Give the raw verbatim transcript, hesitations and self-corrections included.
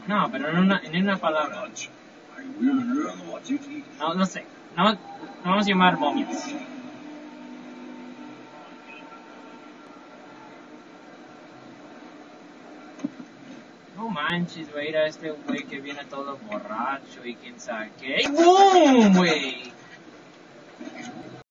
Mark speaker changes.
Speaker 1: No, pero en una, en una palabra. No, no sé. No, no vamos a llamar momias. No manches, güey, era este güey que viene todo borracho y quién sabe qué. ¡Y boom, güey!